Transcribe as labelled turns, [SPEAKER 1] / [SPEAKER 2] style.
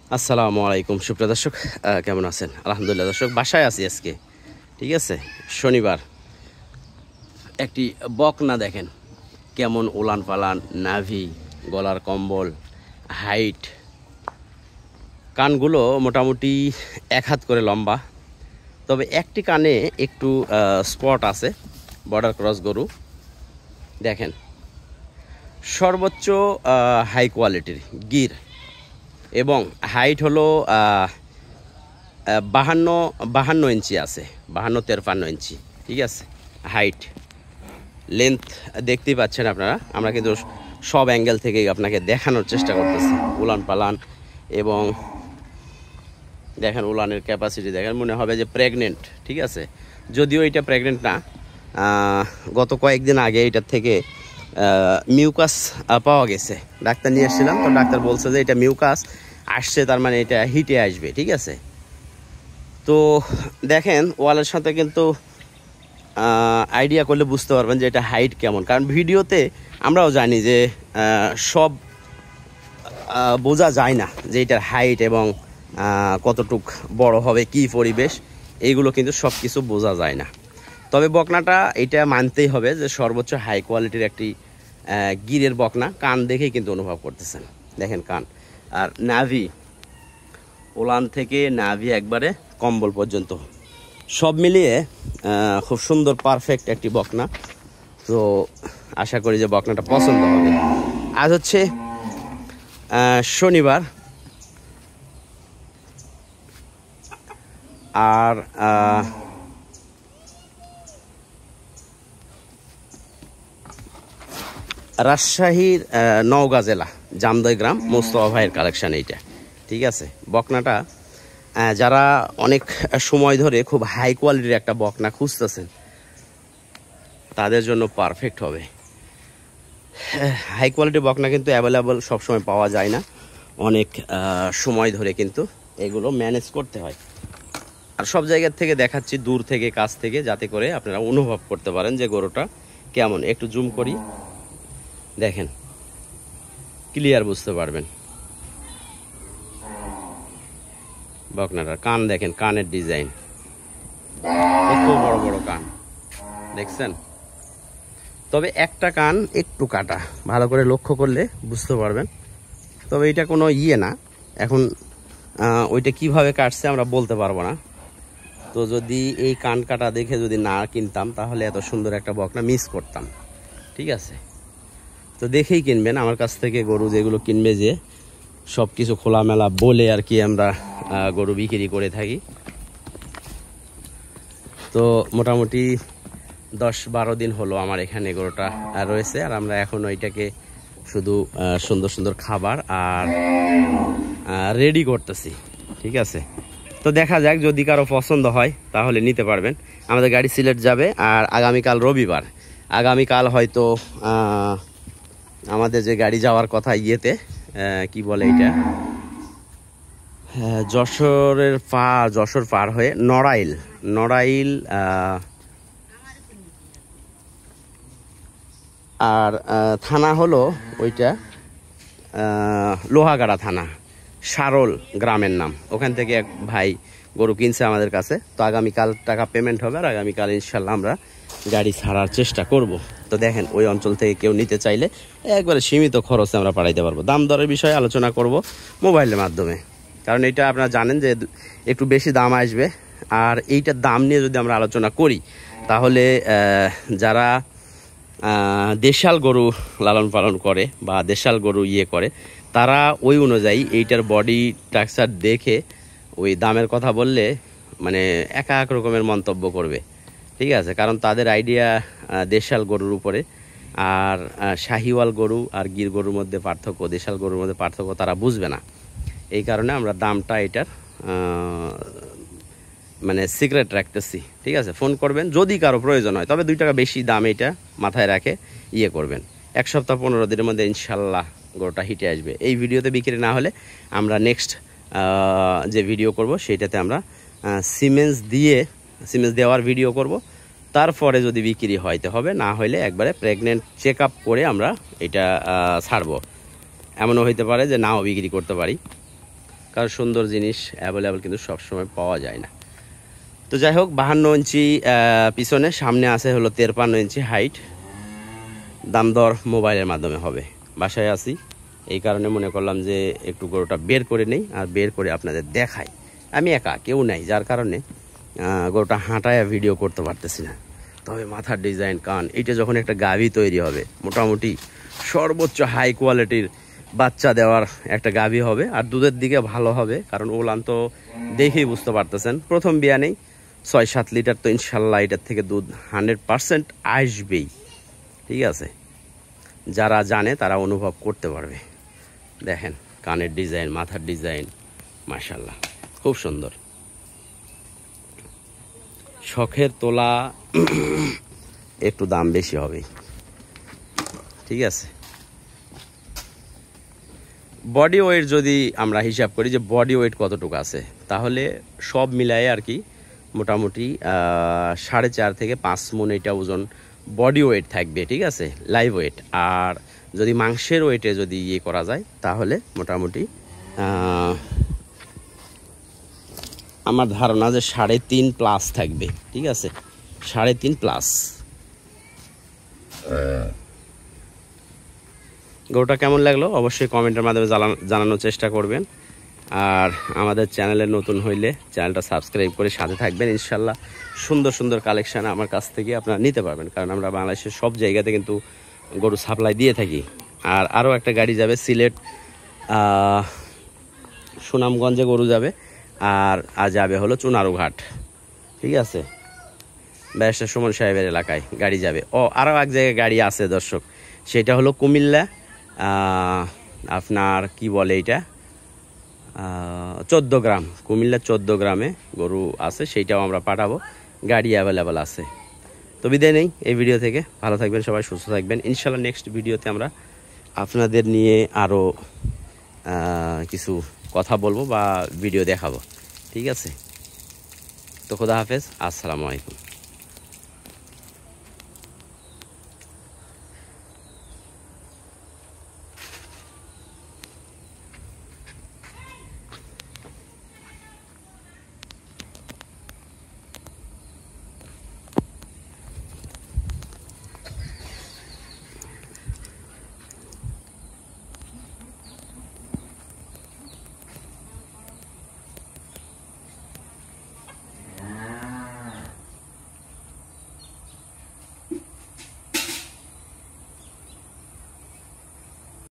[SPEAKER 1] আসসালামু আলাইকুম সুপ্রিয় দর্শক, কেমন আছেন? আলহামদুলিল্লাহ দর্শক, বাসায় আছি আজকে। ঠিক আছে, শনিবার। একটি বকনা দেখেন কেমন উলান পালান, নাভি, গলার কম্বল, হাইট, কানগুলো মোটামুটি 1 হাত করে লম্বা। তবে একটি কানে একটু স্পট আছে, বর্ডার ক্রস গরু। দেখেন সর্বোচ্চ হাই কোয়ালিটির গির এবং হাইট হলো 52 ইঞ্চি আছে, 52-53 ইঞ্চি। ঠিক আছে, হাইট লেন্থ দেখতেই পাচ্ছেন আপনারা। আমরা কিন্তু সব অ্যাঙ্গেল থেকেই আপনাকে দেখানোর চেষ্টা করতেছি। উলান পালান এবং দেখেন উলানের ক্যাপাসিটি দেখেন, মনে হবে যে প্রেগনেন্ট। ঠিক আছে, যদিও এটা প্রেগনেন্ট না। গত কয়েকদিন আগে এটার থেকে মিউকাস পাওয়া গেছে, ডাক্তার নিয়ে এসেছিলাম। তো ডাক্তার বলছে যে এটা মিউকাস আসছে, তার মানে এটা হিটে আসবে। ঠিক আছে, তো দেখেন ওয়ালের সাথে কিন্তু আইডিয়া করলে বুঝতে পারবেন যে এটা হাইট কেমন। কারণ ভিডিওতে আমরাও জানি যে সব বোঝা যায় না যে এটার হাইট এবং কতটুক বড় হবে, কি পরিবেশ, এইগুলো কিন্তু সব কিছু বোঝা যায় না। তবে বকনাটা এটা মানতেই হবে যে সর্বোচ্চ হাই কোয়ালিটির একটি গিরের বকনা। কান দেখেই কিন্তু অনুভব করতেছেন। দেখেন কান আর নাভি, ওলান থেকে নাভি একবারে কম্বল পর্যন্ত সব মিলিয়ে খুব সুন্দর পারফেক্ট একটি বকনা। তো আশা করি যে বকনাটা পছন্দ হবে। আজ হচ্ছে শনিবার, আর রাজশাহীর নওগাঁ জেলা জামদই গ্রাম মোস্তফা ভাইয়ের কালেকশান এইটা। ঠিক আছে, বকনাটা যারা অনেক সময় ধরে খুব হাই কোয়ালিটির একটা বকনা খুঁজতেছেন তাদের জন্য পারফেক্ট হবে। হাই কোয়ালিটির বকনা কিন্তু অ্যাভেলেবল সবসময় পাওয়া যায় না, অনেক সময় ধরে কিন্তু এগুলো ম্যানেজ করতে হয়। আর সব জায়গার থেকে দেখাচ্ছি, দূর থেকে কাছ থেকে, যাতে করে আপনারা অনুভব করতে পারেন যে গরুটা কেমন। একটু জুম করি, দেখেন ক্লিয়ার বুঝতে পারবেন। বকনাটার কান দেখেন, কানের ডিজাইন কত বড় বড় কান দেখছেন। তবে একটা কান একটু কাটা, ভালো করে লক্ষ্য করলে বুঝতে পারবেন। তবে এটা কোনো না, এখন ওইটা কিভাবে কাটছে আমরা বলতে পারবো না। তো যদি এই কান কাটা দেখে যদি না কিনতাম তাহলে এত সুন্দর একটা বকনা মিস করতাম। ঠিক আছে, তো দেখেই কিনবেন আমার কাছ থেকে গরু। যেগুলো কিনবে যে সব কিছু খোলামেলা বলে আর কি আমরা গরু বিক্রি করে থাকি। তো মোটামুটি 10-12 দিন হলো আমার এখানে গরুটা রয়েছে, আর আমরা এখন ওইটাকে শুধু সুন্দর সুন্দর খাবার আর রেডি করতেছি। ঠিক আছে, তো দেখা যাক, যদি কারো পছন্দ হয় তাহলে নিতে পারবেন। আমাদের গাড়ি সিলেট যাবে, আর আগামীকাল রবিবার, আগামীকাল হয়তো আমাদের যে গাড়ি যাওয়ার কথা ইয়েতে কি বলে এটা, যশোর পার হয়ে নড়াইল আর থানা হলো ওইটা লোহাগাড়া থানা, সারল গ্রামের নাম। ওখান থেকে এক ভাই গরু কিনছে আমাদের কাছে। তো আগামীকাল টাকা পেমেন্ট হবে, আর আগামীকাল ইনশাল্লাহ আমরা গাড়ি ছাড়ার চেষ্টা করব। তো দেখেন ওই অঞ্চল থেকে কেউ নিতে চাইলে একবারে সীমিত খরচে আমরা পাঠাইতে পারবো। দাম দরের বিষয়ে আলোচনা করব মোবাইলের মাধ্যমে, কারণ এটা আপনারা জানেন যে একটু বেশি দাম আসবে। আর এইটার দাম নিয়ে যদি আমরা আলোচনা করি তাহলে যারা দেশাল গরু লালন পালন করে বা দেশাল গরু করে, তারা ওই অনুযায়ী এইটার বডি স্ট্রাকচার দেখে ওই দামের কথা বললে মানে এক এক রকমের মন্তব্য করবে। ঠিক আছে, কারণ তাদের আইডিয়া দেশাল গরুর উপরে। আর শাহিওয়াল গরু আর গির গরুর মধ্যে পার্থক্য, দেশাল গরুর মধ্যে পার্থক্য তারা বুঝবে না। এই কারণে আমরা দামটা এটার মানে সিক্রেট রাখতেছি। ঠিক আছে, ফোন করবেন যদি কারো প্রয়োজন হয়। তবে 2 টাকা বেশি দাম এটা মাথায় রাখে করবেন। 1 সপ্তাহ 15 দিনের মধ্যে ইনশাল্লাহ গরুটা হিটে আসবে। এই ভিডিওতে বিক্রি না হলে আমরা নেক্সট যে ভিডিও করব সেটাতে আমরা সিমেন্স দেওয়ার ভিডিও করব। তারপরে যদি বিক্রি হইতে হবে, না হইলে একবারে প্রেগনেন্ট চেক আপ করে আমরা এটা ছাড়বো। এমনও হইতে পারে যে নাও বিক্রি করতে পারি। কারণ সুন্দর জিনিস অ্যাভেলেবেল কিন্তু সবসময় পাওয়া যায় না। তো যাই হোক 52 ইঞ্চি পিছনে, সামনে আছে হলো 53 ইঞ্চি হাইট। দাম দর মোবাইলের মাধ্যমে হবে। বাসায় আছি, এই কারণে মনে করলাম যে একটু গরুটা বের করে নেই আর বের করে আপনাদের দেখাই। আমি একা, কেউ নাই, যার কারণে গরুটা হাঁটায় ভিডিও করতে পারতেছি না। তবে মাথার ডিজাইন, কান, এইটা যখন একটা গাভী তৈরি হবে, মোটামুটি সর্বোচ্চ হাই কোয়ালিটির বাচ্চা দেওয়ার একটা গাভী হবে। আর দুধের দিকে ভালো হবে, কারণ ওলান তো দেখেই বুঝতে পারতেছেন প্রথম বিয়ানেই 6-7 লিটার, তো ইনশাল্লাহ এটার থেকে দুধ 100% আসবেই। ঠিক আছে, যারা জানে তারা অনুভব করতে পারবে। দেখেন কানের ডিজাইন, মাথার ডিজাইন, মাশাল্লাহ খুব সুন্দর। শখের তোলা একটু দাম বেশি হবে। ঠিক আছে, বডি ওয়েট যদি আমরা হিসাব করি যে বডি ওয়েট কতটুকু আছে, তাহলে সব মিলাই আর কি মোটামুটি 4.5 থেকে 5 মণ এটা ওজন বডি ওয়েট থাকবে। ঠিক আছে, লাইভ ওয়েট। আর যদি মাংসের ওয়েটে যদি ইয়ে করা যায়, তাহলে মোটামুটি আমার ধারণা যে 3.5 প্লাস থাকবে। ঠিক আছে, 3.5 প্লাস। গরুটা কেমন লাগলো অবশ্যই কমেন্টের মাধ্যমে জানানোর চেষ্টা করবেন। আর আমাদের চ্যানেলে নতুন হইলে চ্যানেলটা সাবস্ক্রাইব করে সাথে থাকবেন। ইনশাল্লাহ সুন্দর সুন্দর কালেকশান আমার কাছ থেকে আপনারা নিতে পারবেন, কারণ আমরা বাংলাদেশের সব জায়গাতে কিন্তু গরু সাপ্লাই দিয়ে থাকি। আর আরও একটা গাড়ি যাবে সিলেট, সুনামগঞ্জে গরু যাবে, আর যাবে হলো চুনারুঘাট। ঠিক আছে, ব্যারিস্টার সুমন সাহেবের এলাকায় গাড়ি যাবে। আরও এক জায়গায় গাড়ি আছে দর্শক, সেটা হলো কুমিল্লা, আপনার কি বলে এটা, 14 গ্রাম, কুমিল্লা 14 গ্রামে গরু আছে, সেইটাও আমরা পাঠাবো। গাড়ি অ্যাভেলেবেল আছে। তো বিদায় নেই এই ভিডিও থেকে। ভালো থাকবেন সবাই, সুস্থ থাকবেন। ইনশাল্লাহ নেক্সট ভিডিওতে আমরা আপনাদের নিয়ে আরও কিছু কথা বলবো বা ভিডিও দেখাবো। ঠিক আছে, তো খোদা হাফেজ, আসসালামু আলাইকুম।